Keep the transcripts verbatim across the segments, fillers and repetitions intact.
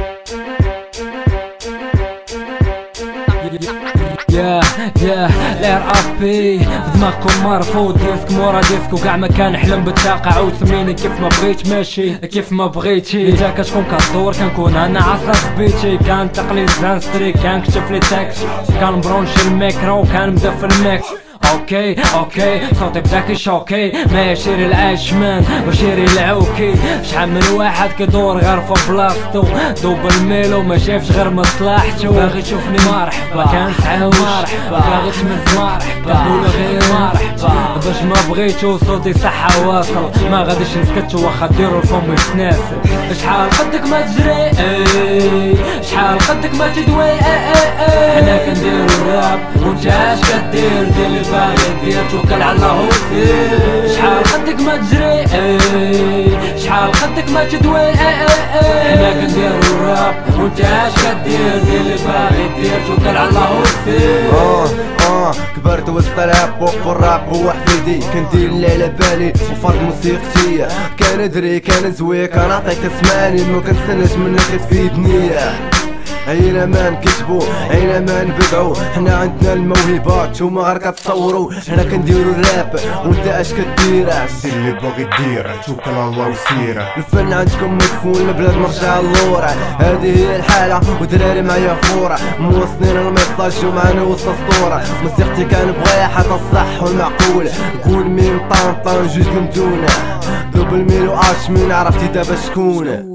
يا يا لير ابي دماغكم مرفوض، ديسك مورا ديسك وكاع ما كان حلم بالتقاعد. سميني كيف ما بغيت ماشي كيف ما بغيتي، انت كتكون كدور كنكون انا عصا بيتي. كان تقليد زانستري كان كتف لي تاكس، كان برونشي الميكرو كان مدفن الميكس. اوكي اوكي صوتي بدا كيشوكي، ماشي العشمان وشيري العوكي. شحال من واحد كيدور غير في بلاصتو، دوب الميلو ما شافش غير مصلحتو. باغي تشوفني مرحبا كنسعاوش، باغي تمز مرحبا قولو غير مرحبا. باش ما بغيتو صوتي صحة واصل، ما غاديش نسكت واخا ديرو الفم يتناسل. شحال قدك ما تجري شحال قدك ما تدوي، حنا كنديرو الراب وانت اش كدير؟ دير اللي باغي دير، توكل على الله وسير. شحال قدك ما تجري شحال قدك ما تدوي، حنا كنديرو الراب وانت اش كدير؟ دير اللي باغي دير، توكل على الله وسير. اه اه كبرت وسط الراب والراب هو حفيدي، كندير اللي على بالي وفرض موسيقتي. كندري كنزوي كنعطيك تسمعني، ما كنستناش منك تفيدني. عينا ما نكتبو عينا ما نبدعو، حنا عندنا الموهبة نتوما غير كتصورو. حنا كنديرو الراب وانت اش كدير؟ دير اللي باغي دير، توكل على الله وسير. الفن عندكم مدفون البلاد مرجع اللورا، هذه هي الحالة ودراري معايا فورة. موصلين الميساج ومعانا وسط اسطورة. موسيقتي كنبغيها حتى الصح والمعقول، نقول ميم طان طان جوج ممتونة، دوبل ميلو اش مين عرفتي دابا شكون.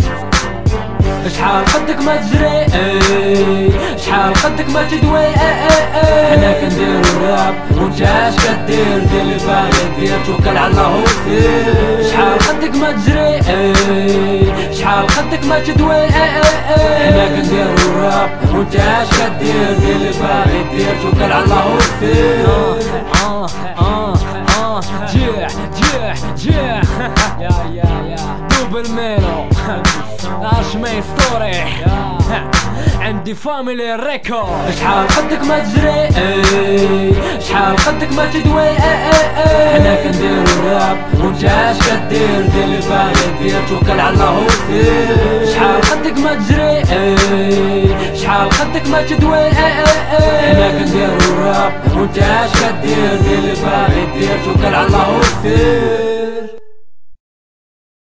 شحال قدك ما تجري شحال قدك ما تدوي، حنا كنديرو الراب وانت اش كدير؟ دير اللي باغي دير، توكل على الله وسير. شحال قدك ما تجري شحال قدك ما تدوي، حنا كنديرو الراب وانت اش كدير؟ دير اللي باغي دير، توكل على الله وسير. اه اه اه جيح جيح جيح يا يا يا دوب الميلو اش ماي ستوري عندي فاميلي ريكورد. شحال قدك ما تجري شحال قدك ما تدوي، حنا كنديرو الراب وانت اش كدير؟ دير اللي باغي دير، توكل على الله وسير. شحال قدك ما تجري شحال قدك ما تدوي، حنا كنديرو الراب وانت اش كدير؟ دير اللي باغي دير، توكل على الله وسير.